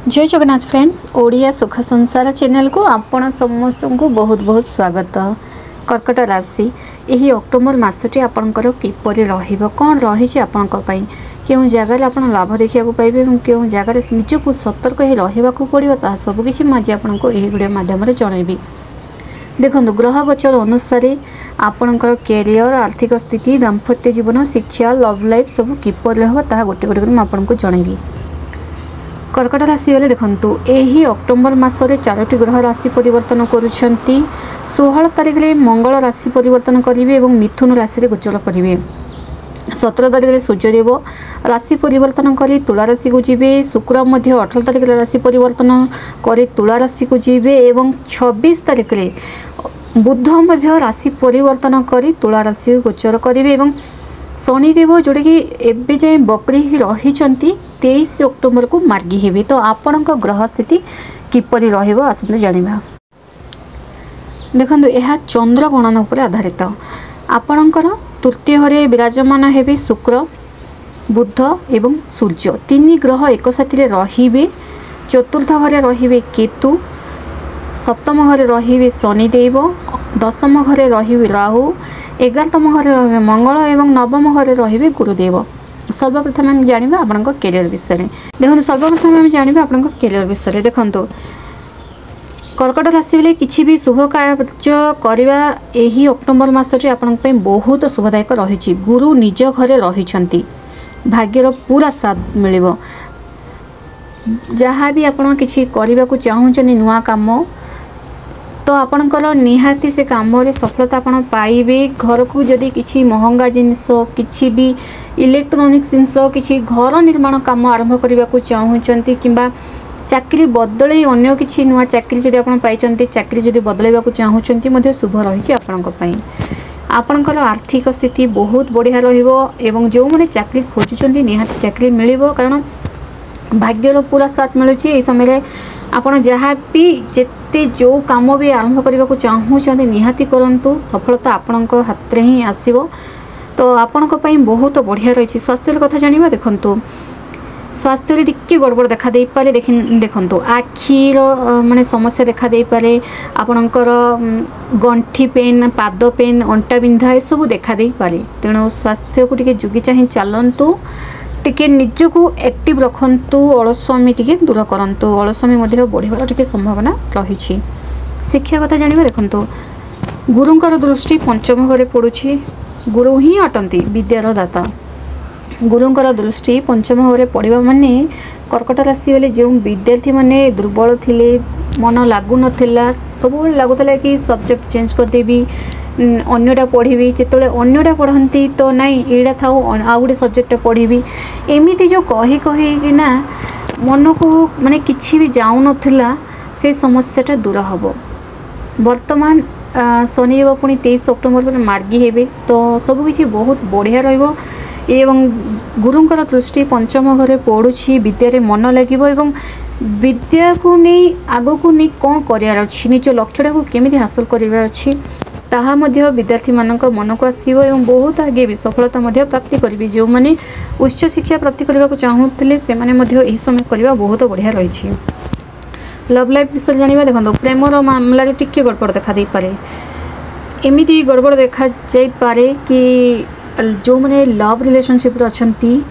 जय जगन्नाथ फ्रेंड्स ओडिया सुख संसार चैनल को आपण समस्त को बहुत बहुत स्वागत। कर्कट राशि यही अक्टोबर मसटी आपंकर किपर कौन रही आपंपाई क्यों जगार आप लाभ देखा पाइबे क्यों जगार निजक सतर्क रहा पड़ो सबकि मुझे आपको यही वीडियो माध्यम जनइबी। देखो ग्रह गोचर अनुसार आपणकर कैरियर आर्थिक स्थिति दाम्पत्य जीवन शिक्षा लव लाइफ सब किपर रहा गोटे गोटे मुझे जनइबी। कर्कट राशि वाले देखंतु यही अक्टोबर मासरे 4टी ग्रह राशि परिवर्तन करुछंती। 16 तारिख में मंगल राशि परिवर्तन करेंगे और मिथुन राशि रे गोचर करेंगे। 17 तारिख में सूर्यदेव राशि परिवर्तन कर तुला राशि को जीवे। शुक्र मध्य 18 तारिख में राशि परिवर्तन कर तुला राशि को जीवे और 26 तारिख में बुध मध्य राशि परिवर्तन कर तुला राशि गोचर करेंगे। शनिदेव जोड़ा कि एवं जाए बकरी रही 23 अक्टोबर को मार्गी हेबे। तो आपण ग्रह स्थिति किपरि रहिबो आसंतु जानिबा। देखंतु यह चंद्र गणना उपर आधारित। आपणकर तृतीय घरे विराजमान हेबे शुक्र बुध एवं सूर्य तीन ग्रह एक साथी रहिबे। चतुर्थ घरे रहिबे केतु, सप्तम घरे रहिबे शनिदेव, दशम घरे रहिबे राहु, 11तम घरे रहिबे मंगल एवं नवम घरे रहिबे गुरुदेव। सर्वप्रथम आम जाना आपण कैरियर विषय में। देखो सर्वप्रथम आम जाना आपण कैरियर विषय। देखो कर्कट राशि वाले किसी भी शुभ कार्य करवा यही अक्टोबर मसटे आपण बहुत शुभदायक रही। गुरु निज घरे रही भाग्यर पूरा साथ मिल। जहाँ भी आपण किसी करने को चाहूँ नुआ काम तो आपणकर निहाती से काम रे सफलता आपण पाइबे। घर को जदि किसी महंगा जिनस किसी भी इलेक्ट्रोनिक्स जिनस किसी घर निर्माण काम आरंभ करने को चाहूँगी किंबा चाकरी बदल अन्य किसी नुआ चाकरी जदि आप पाई चाकरी जदि बदलवा को चाहूँगी शुभ रही। आपणकर आर्थिक स्थिति बहुत बढ़िया रही। जो मैंने चाकरी खोजुंट निहाती चाकरी मिल कारण भाग्यर पूरा साथ मिलूँ। ये समय आपण जहाँ भी जिते जो काम भी आरंभ करने को चाहूँगी निहाती करूँ सफलता आपण हाथ में ही आसो। तो आपण बहुत बढ़िया रही। स्वास्थ्य कथा जाना देखु स्वास्थ्य टिके गड़बड़ देखा दे पारे। देखु आखिर माने समस्या देखा दे पारे। आपणकर गंठी पेन पाद पेन अंटा बिंधा ये सब देखा दे पारे। तेणु स्वास्थ्य को टिके जुगी चाहे चलतु टिके निजको एक्टिव रखंतु अलस्वामी टिके दूर करंतु अलस्वामी मध्य बढ़िबार टिके संभावना रही। शिक्षा कथा जानिबा देखंतु गुरुंकर दृष्टि पंचम घरे पड़ुछि। गुरु ही अटंती विद्यार दाता। गुरुंकर दृष्टि पंचम घरे पड़िबा माने कर्कट राशि वाले जो विद्यार्थी माने दुर्बल थिले मन लागु नथिला सब लागुतला कि सब्जेक्ट चेंज कर देबी अन्यटा पढ़ी जिते अन्यटा पढ़ती तो नाई एड़ा था आउ गोटे सब्जेक्ट पढ़ी एमती जो कही कही ना मन को माने किसी भी जाऊ नथिला से समस्याटा दूर हम। वर्तमान शनिदेव पुणी 23 अक्टोबर पर मार्गी हेबे। तो सबकि बहुत बढ़िया रहिबो एवं गुरुंकर दृष्टि पंचम घरे पड़ुछि। विद्यारे मन लगे विद्या को नहीं आग को नहीं कौन करार अच्छी निज लक्ष्यटा को केमिति हासिल करार अच्छी ताहा मध्य विद्यार्थी मानक मन को आसो और बहुत आगे भी सफलता मध्य प्राप्ति करेंगे। जो मैंने उच्च शिक्षा प्राप्ति करने को चाहूले से यही समय करवा बहुत बढ़िया रही। लव लाइफ विषय जाना देखो प्रेमर मामलें टिके गड़बड़ देखा दे पारे। एमती गड़बड़ देखा जाई पारे कि जो मैंने लव रिलेशनशिप अच्छा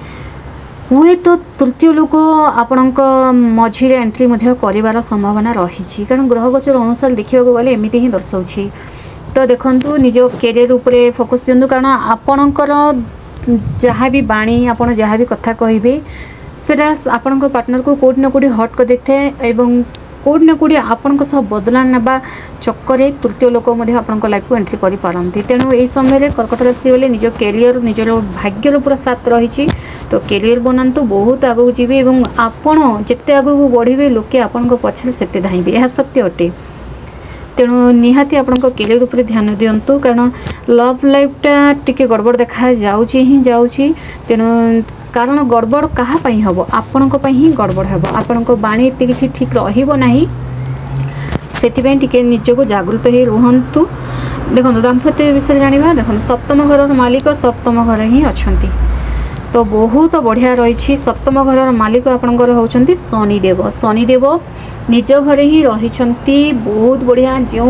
हुए तो तृतीय लोक आपण मझे एंट्री कर संभावना रही। कारण ग्रह गोचर अनुसार देखा गले एमती ही दर्शाऊँ। तो देखु निज कैरियर उपरे फोकस दिंतु कारण आपणकर जहाँ भी बाणी आप जहाँ भी कथा कहे सेटा आपण पार्टनर को कोड ना कोडी हट कर देते एवं कोड ना कोडी आपण बदला ना चक्कर तृतीय लोक आपण लाइफ को एंट्री कर पारती। तेणु यही समय कर्कट राशि वाले निज कैरियर निजर भाग्यर पूरा साथ रही। तो कैरियर बनातु बहुत आगू जी आपण जिते आगू बढ़े लोके आपण पछरे सेते धाइबे यह सत्य अटे। तेणु निहाती आपण कैरियर उपर ध्यान दिंतु कारण लव लाइफटा टिके गड़बड़ देखा जाउची ही जाउची। तेणु कारण गड़बड़ कहाँ हम आपण ही गड़बड़ हम आपण बाणी एत किसी ठीक रहिबो नाही से टिके निजको जागृत ही रुहंतु। देखो दाम्पत्य विषय जाना देखो सप्तम घर मालिक सप्तम घर ही अच्छा। तो बहुत बढ़िया रही। सप्तम घर मालिक आपंकर होउछंती शनिदेव। शनिदेव निज घरे ही रही बहुत बढ़िया। जो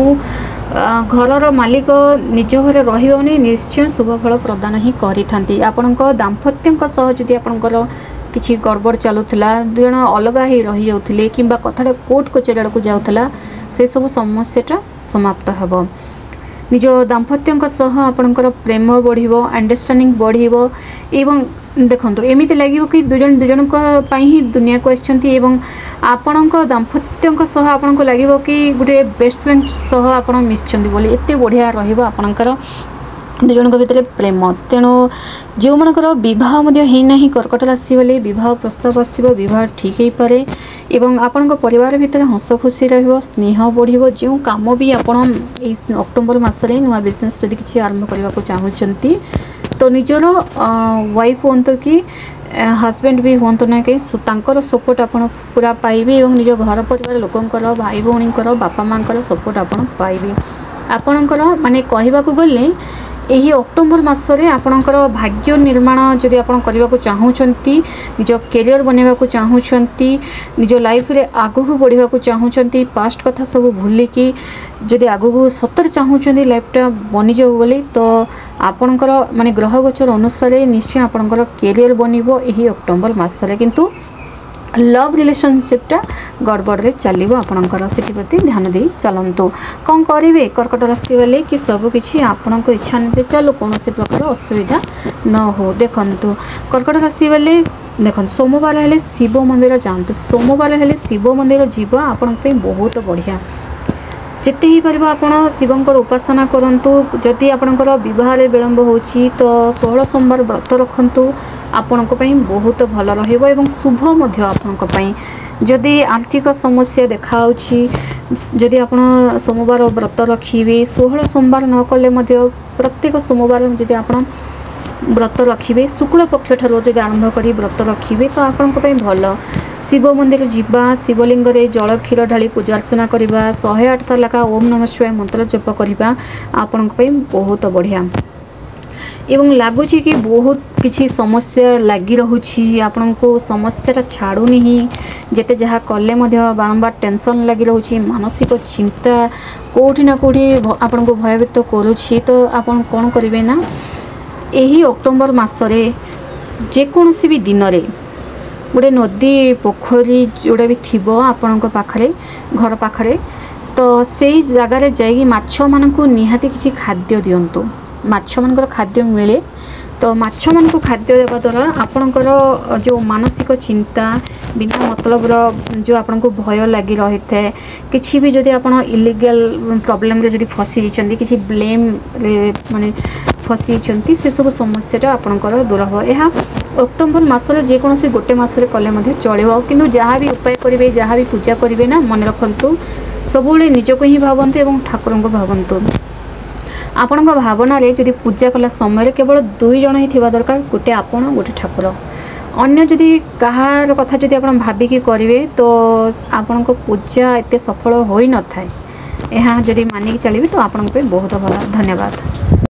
घरर मालिक निज घरे रही निश्चय शुभ फल प्रदान ही करि आपण दाम्पत्य जदि आपंकर किसी गड़बड़ चलुला दु जन अलग ही रही जाउथिले किंबा कथाटा कोर्ट कचेरी आड़क जाउथला से सब समस्याटा समाप्त हेबो। निज दाम्पत्य आपणकर प्रेम बढ़िबो अंडरस्टैंडिंग बढ़िबो एवं देखंतु एमिति लागिबो कि दुजन ही दुनिया को आछंती एवं आपणक दाम्पत्य आपणको लागिबो कि गोटे बेस्ट फ्रेंड सह आपण मिसचंती बोली एते बढ़िया रहिबो आपणकर दुजन भितर प्रेम। तेणु जो मनकर बहुत होना कर्कट राशि वाले बहुत प्रस्ताव आसो बहुत ठीक हो पारे एवं आपण परिवार भितर हस खुशी रहिबो स्नेह बढ़िबो। जो काम भी आपण अक्टोबर मासरे नुआ बिजनेस जदि किसी आरंभ करने को चाहूँगी तो निजर वाइफ हूँ कि हस्बैंड भी हूँ ना कि सपोर्ट आप पूरा पाइबे और निज घर परिवार लोकंकर भाई भौणी बापा माँ सपोर्ट आप पाइबे। आपणकर माने कहवाक गले यही अक्टोबर मासरे आपणकर भाग्य निर्माण जदि आपण करने को चाहूँगी निज कैरियर बनवा को चाहूँगी निज लाइफ रे आगू बढ़ा चाहूँगी पास्ट कथा सब भूलिकी जदि आगू सतर चाहूँगी लाइफटा बनी जाऊ बोली तो आपणकर माने ग्रह गोचर अनुसार निश्चय आपणकर कैरियर बनिबो यही अक्टोबर मासरे। किंतु लव रिलेशनशिपटा गड़बड़ रे चलिबो आपणकर से प्रति ध्यान दे चलंतु। कौन करेंगे कर्कट राशि वाले कि सब किसी आपण इच्छा नहीं चलो कौन प्रकार असुविधा न हो। देखंतु कर्कट राशि वाले देखो सोमवार हेले शिव मंदिर जातु सोमवार हेले शिव मंदिर जीव आपण बहुत बढ़िया जिते ही पार आप शिवंकर उपासना करंतु। जदि आपणकर विवाह विलंब होची तो 16 सोमवार व्रत रखंतु आपण बहुत भल रहिबो एवं शुभ मध्य आपण जदि आर्थिक समस्या देखाउछि जदि आपण सोमवार व्रत रखिबे 16 सोमवार न कले मध्य प्रत्येक सोमवार जदि आपण व्रत रखिबे शुक्ल पक्ष ठारो जदि आरंभ करी व्रत रखिबे तो आपण भल। शिव मंदिर जीवा शिवलिंग रे जल क्षीर ढाली पूजा अर्चना करवा 108 थर लेखा ओम नमः शिवाय मंत्र जप करवा आपण बहुत बढ़िया एवं लगुच कि बहुत किसी समस्या लगी रही आपण को समस्याटा छाड़ूनी जिते जहाँ कले बारंबार टेंशन लगी रही मानसिक चिंता कोठी ना कोठी आपण को भयभीत करुच्ची तो आपण कौन करेंगे ना यही अक्टोबर मासरे जेकोसी भी दिन रे गोटे नदी पोखरी जोड़ा भी थी आपण पाखरे घर पाखरे तो से जगार जाइए माछ मानक निहाती किसी खाद्य दिंतु माछ मान खाद्य मिले तो माछ मान खाद्य देवा द्वारा आपणकर जो मानसिक चिंता बिना मतलब जो आपन को भय लगी रही है किसी भी जदि आप इलीगल प्रॉब्लम रे जदि फसी जाइए किसी ब्लेम रे माने फसी से सब समस्याटा आपणकर दूर हो। यह अक्टोबर मासरे जेकोसी गोटे मासरे कले चलो किंतु जहाँ भी उपाय करेंगे जहाँ भी पूजा करेंगे ना मन रखु सब निज को ही भावतु और ठाकुर को भावतु। आपण भावना रे जदि पूजा कला समय केवल 2 जन ही थिबा दरकार गोटे आपण गोटे ठाकुर अन्य जदि कहार कथा जदि आपण भाबिकी करेंगे तो आपण पूजा एते सफल होई न थाए। यह जदि मानिक चलिए तो आपण बहुत भला। धन्यवाद।